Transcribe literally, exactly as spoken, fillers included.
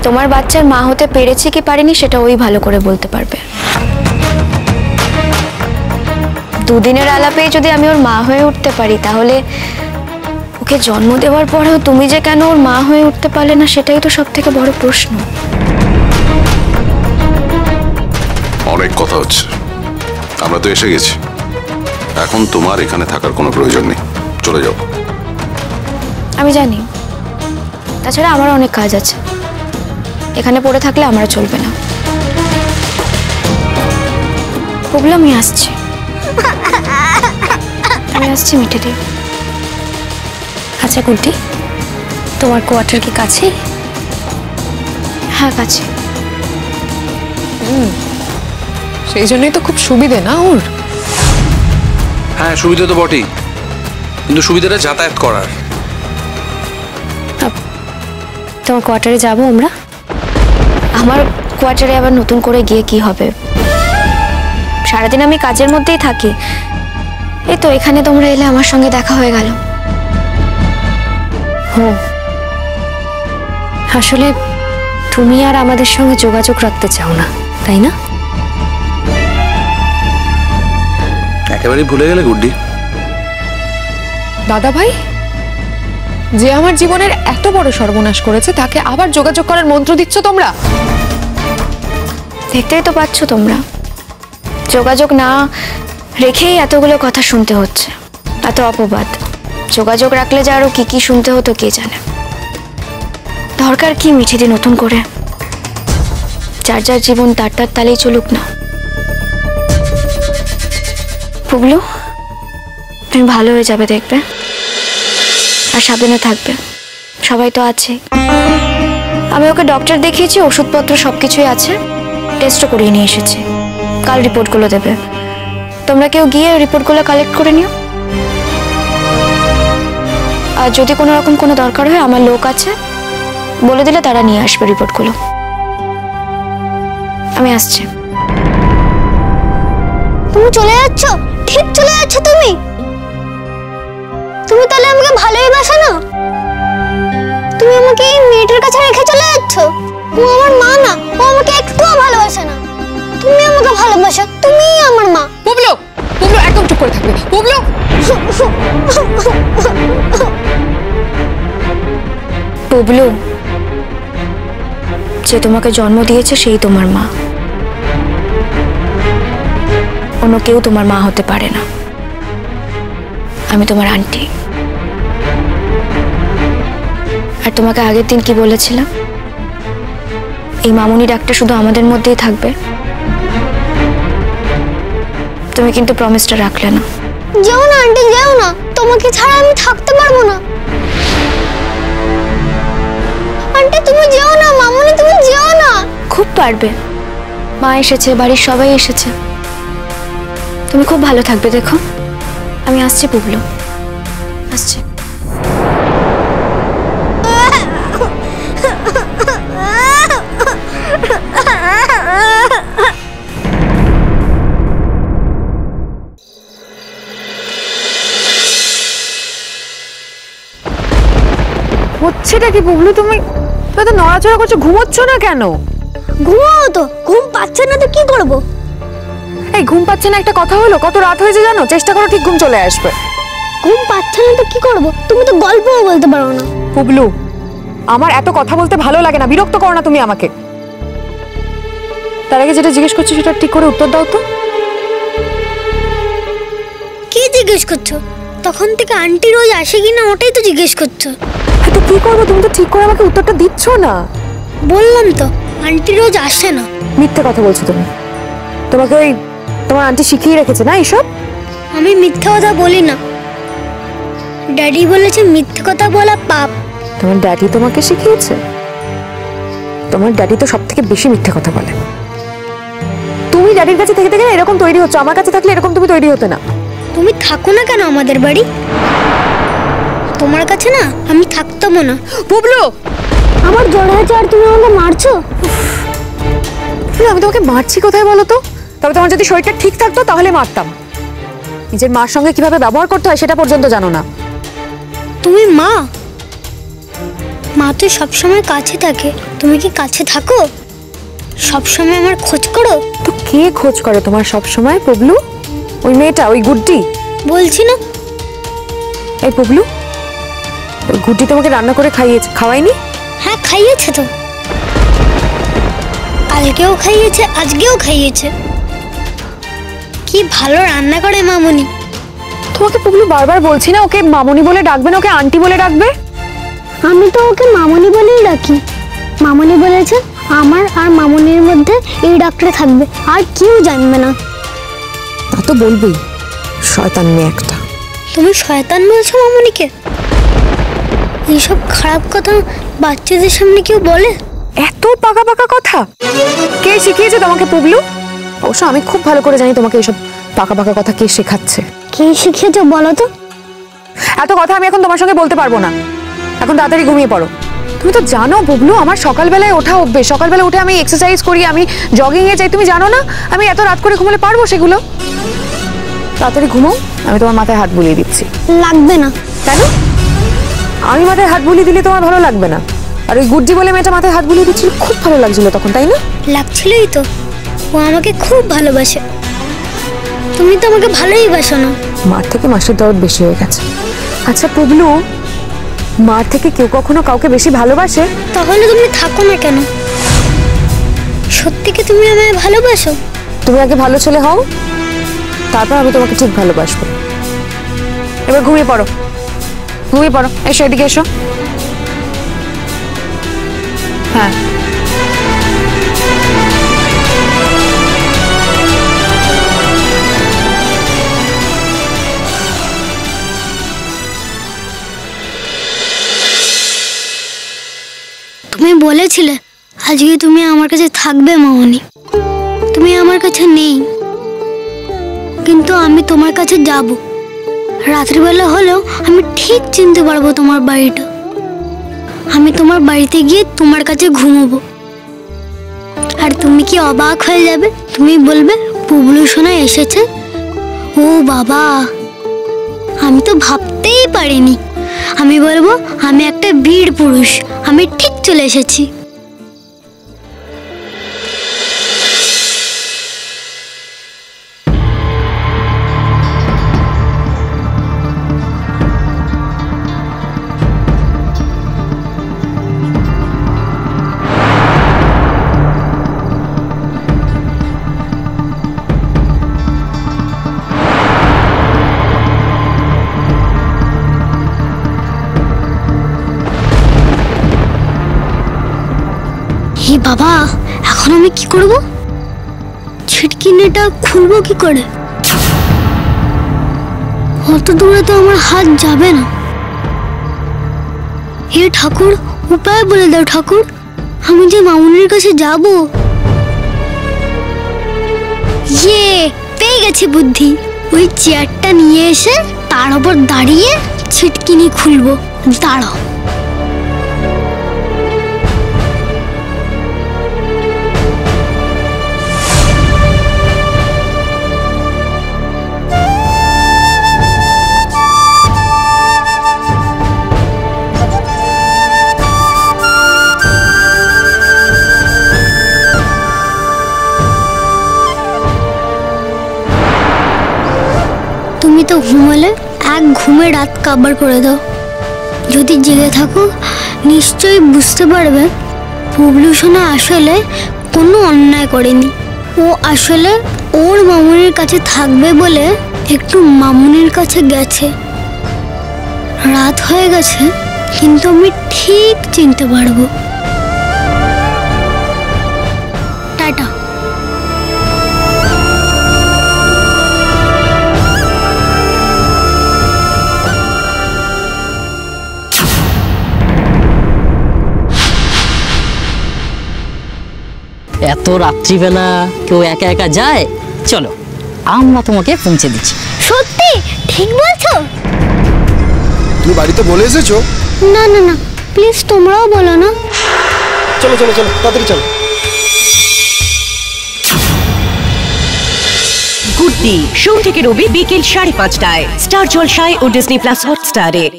তোমার বাচ্চার মা হতে পেরেছি কি পারিনি সেটা ওই ভালো করে বলতে পারবে। দুদিনের আলাপে যদি আমি ওর মা হয়ে উঠতে পারি, তাহলে ওকে জন্ম দেওয়ার পরেও তুমি যে কেন ওর মা হয়ে উঠতে পারলে না, সেটাই তো সব থেকে বড় প্রশ্ন। অনেক কথা হচ্ছে, আমরা তো এসে গেছি। এখন তোমার এখানে থাকার কোনো প্রয়োজন নেই, চলে যাও। আমি জানি, তাছাড়া আমার অনেক কাজ আছে, এখানে পড়ে থাকলে আমার চলবে না। বুবলু, আমি আসছি, আমি আসছি মিঠেদি। আচ্ছা গুড্ডি, তোমার কোয়ার্টার কি কাছে? হ্যাঁ, কাছে। হুম, সেই জন্যই তো খুব সুবিধে না ওর। হ্যাঁ, সুবিধা তো বটেই, কিন্তু সুবিধাটা যাতায়াত করার। তোমার কোয়ার্টারে যাবো আমরা? আমার কোয়ার্টারে আবার নতুন করে গিয়ে কি হবে? সারাদিন আমি কাজের মধ্যেই থাকি। এই তো এখানে তোমরা এলে আমার সঙ্গে দেখা হয়ে গেল। হুম, আসলে তুমি আর আমাদের সঙ্গে যোগাযোগ রাখতে চাও না, তাই না? একেবারেই ভুলে গেলে গুড্ডি? দাদা ভাই, যে আমার জীবনের এত বড় সর্বনাশ করেছে, তাকে আবার যোগাযোগ করার মন্ত্র দিচ্ছ তোমরা? দেখতেই তো পাচ্ছ তোমরা, যোগাযোগ না রেখেই এতগুলো কথা শুনতে হচ্ছে, এত অপবাদ। যোগাযোগ রাখলে যে আরো কি কি শুনতে হতো কে জানে। দরকার কি মিঠিদি নতুন করে? যার যার জীবন তার তার তালেই চলুক না। বুবলু, তুমি ভালো হয়ে যাবে, দেখবে। আর সাবধানে থাকবে, সবাই তো আছে। আমি ওকে ডক্টর দেখিয়েছি, ওষুধপত্র সবকিছুই আছে, টেস্টও করিয়ে নিয়ে এসেছি। কাল রিপোর্টগুলো দেবে, তোমরা কেউ গিয়ে রিপোর্টগুলো কালেক্ট করে নিও। আর যদি কোনো রকম কোনো দরকার হয়, আমার লোক আছে, বলে দিলে তারা নিয়ে আসবে রিপোর্টগুলো। আমি আসছি। তুমি চলে যাচ্ছ? ঠিক চলে যাচ্ছ তুমি? তুমি তাহলে আমাকে ভালোই বাসো না? তুমি আমাকে এই মেয়েটার কাছে রেখে চলে যাচ্ছ? ও আমার মা না, ও আমাকে একটুও ভালোবাসে না। তুমি আমাকে ভালোবাসো, তুমিই আমার মা। বুবলু, বুবলু একদম চুপ করে থাকবে। বুবলু, বুবলু, যে তোমাকে জন্ম দিয়েছে সেই তোমার মা, অন্য কেউ তোমার মা হতে পারে না। আমি তোমার আন্টি। আর তোমাকে আগের দিন কি বলেছিলাম? এই মামুনি ডাকটা শুধু আমাদের মধ্যেই থাকবে। তুমি কিন্তু প্রমিসটা রাখলে না। যেও না আন্টি, যেও না, তোমাকে ছাড়া আমি থাকতে পারবো না। আন্টি তুমি যেও না, মামুনি তুমি যেও না। খুব পারবে, মা এসেছে, বাড়ির সবাই এসেছে, তুমি খুব ভালো থাকবে। দেখো, আমি আসছি বুবলু, আসছি। হচ্ছেটা কি বুবলু? তুমি তো নড়াচড়া করছো, ঘুমোচ্ছ না কেন? ঘুমাও তো, ঘুম পাচ্ছে না তো কি করব? এই ঘুম পাচ্ছে না একটা কথা হলো? কত রাত হয়েছে জানো? চেষ্টা করো ঠিক ঘুম চলে আসবে। ঘুম পাচ্ছে না তো কি করব? তুমি তো গল্পও বলতে পারো না। বুবলু, আমার এত কথা বলতে ভালো লাগে না, বিরক্ত করো না তুমি আমাকে। তার আগে যেটা জিজ্ঞেস করছো সেটা ঠিক করে উত্তর দাও তো। কি জিজ্ঞেস করছো? তখন থেকে আন্টি রোজ আসে কিনা ওটাই তো জিজ্ঞেস করছো। হ্যাঁ তো কি করবো? তুমি তো ঠিক করে আমাকে উত্তরটা দিচ্ছ না। বললাম তো আন্টি রোজ আসে না। মিথ্যে কথা বলছো তুমি। তোমাকে ওই তোমার আন্টি শিখিয়ে রেখেছে না এইসব? আমি মিথ্যে কথা বলি না, ড্যাডি বলেছে মিথ্যে কথা বলা পাপ। তোমার ড্যাডি তোমাকে শিখিয়েছে? তোমার ড্যাডি তো সব থেকে বেশি মিথ্যে কথা বলে। তুমি ড্যাডির কাছে থেকে থেকে এরকম তৈরি হচ্ছে, আমার কাছে থাকলে এরকম তুমি তৈরি হতে না। তুমি থাকো না কেন আমাদের বাড়ি? তোমার কাছে না আমি থাকতাম না। বুবলু, আমার জ্বর হয়েছে আর তুমি আমাকে মারছো? আমি তোমাকে মারছি কোথায় বলো তো? তবে তোমার যদি শরীরটা ঠিক থাকতো তাহলে মারতাম। নিজের মার সঙ্গে কিভাবে ব্যবহার করতে হয় সেটা পর্যন্ত জানো না। তুমি মা? মা তো সবসময় কাছে থাকে, তুমি কি কাছে থাকো? সবসময় আমার খোঁজ করো? তো কে খোঁজ করে তোমার সব সময় পুবলু? ওই মেয়েটা, ওই গুড্ডি? বলছি না। এই পুবলু, ওই গুড্ডি তোমাকে রান্না করে খাইয়েছে, খাওয়াইনি? হ্যাঁ খাইয়েছে তো, কালকেও খাইয়েছে, আজকেও খাইয়েছে। কি ভালো রান্না করে মামুনি। তোমাকে পুবলু বারবার বলছি না ওকে মামুনি বলে ডাকবে না, ওকে আন্টি বলে ডাকবে। আমি তো ওকে মামুনি বলেই ডাকি। মামুনি বলেছে আমার আর মামুনির মধ্যে এই ডাক্তার থাকবে, আর কেউ জানবে না। তা তো বলবেই, শয়তান মেয়ে একটা। তুমি শয়তান বলছো মামুনিকে? এইসব খারাপ কথা বাচ্চাদের সামনে কেউ বলে? এত পাকা পাকা কথা কে শিখিয়েছে তোমাকে পুবলু? অবশ্য আমি খুব ভালো করে জানি তোমাকে এসব পাকা পাকা কথা কে শেখাচ্ছে। কে শিখিয়েছে বলো তো? এত কথা আমি এখন তোমার সঙ্গে বলতে পারবো না, এখন তাড়াতাড়ি ঘুমিয়ে পড়ো। তুমি তো জানো পুবলু, আমার সকালবেলায় ওঠা অভ্যেস, সকালবেলা উঠে আমি এক্সারসাইজ করি, আমি জগিং এ যাই, তুমি জানো না? আমি এত রাত করে ঘুমোলে পারবো সেগুলো? তাড়াতাড়ি ঘুমো, আমি তোমার মাথায় হাত বুলিয়ে দিচ্ছি। লাগবে না। কেন? আমি মাথায় হাত বুলিয়ে দিলে তোমার ভালো লাগবে না? আর ওই গুড্ডি বলে মেয়েটা মাথায় হাত বুলিয়ে দিচ্ছিল, খুব ভালো লাগছিল তখন, তাই না? লাগছিলই তো, ও আমাকে খুব ভালোবাসে। তুমি তো আমাকে ভালোই বাসো না। মার থেকে মাসের দরদ বেশি হয়ে গেছে। আচ্ছা পুবলু, মার থেকে কেউ কখনো কাউকে বেশি ভালোবাসে? তাহলে তুমি থাকো না কেন? সত্যি কি তুমি আমায় ভালোবাসো? তুমি আগে ভালো ছেলে হও, তারপর আমি তোমাকে ঠিক ভালোবাসবো। এবার ঘুমিয়ে পড়ো, ঘুমিয়ে পড়ো। এসো, এদিকে এসো। হ্যাঁ, তুমি বলেছিলে আজকে তুমি আমার কাছে থাকবে মামনি। তুমি আমার কাছে নেই, কিন্তু আমি তোমার কাছে যাব। রাত্রিবেলা হলেও আমি ঠিক চিনতে পারবো তোমার বাড়িটা। আমি তোমার বাড়িতে গিয়ে তোমার কাছে ঘুমোবো, আর তুমি কি অবাক হয়ে যাবে। তুমি বলবে পুবলু সোনা এসেছে। ও বাবা, আমি তো ভাবতেই পারিনি। আমি বলবো আমি একটা বীর পুরুষ, আমি ঠিক চলে এসেছি। হে বাবা, এখন আমি কি করব? ছিটকিনিটা খুলবো কি করে? অত দূরে তো আমার হাত যাবে না। হে ঠাকুর, উপায় বলে দাও ঠাকুর, আমি যে মামুনির কাছে যাব। ইয়ে, পেয়ে গেছি বুদ্ধি। ওই চেয়ারটা নিয়ে এসে তার উপর দাঁড়িয়ে ছিটকিনি খুলবো। দাঁড়াও। তুমি তো ঘুমালে, এক ঘুমে রাত কাবার করে দাও। যদি জেগে থাকো নিশ্চয়ই বুঝতে পারবে পুবলু সোনা আসলে কোনো অন্যায় করেনি। ও আসলে ওর মামুনির কাছে থাকবে বলে একটু মামুনির কাছে গেছে। রাত হয়ে গেছে, কিন্তু আমি ঠিক চিনতে পারবো। টাটা। এত রাত্রিবেলা কেউ একা একা যায়? চলো আমরা তোমাকে পৌঁছে দিচ্ছি। সত্যি ঠিক বলছো? তুমি বাড়িতে বলে এসেছো? না না না, প্লিজ তোমরাও বলো না। চলো চলো চলো, তাড়াতাড়ি চলো। গুড্ডি সোম থেকে রবি বিকেল সাড়ে পাঁচটায় স্টার জলসায় ও ডিজনি প্লাস হটস্টারে।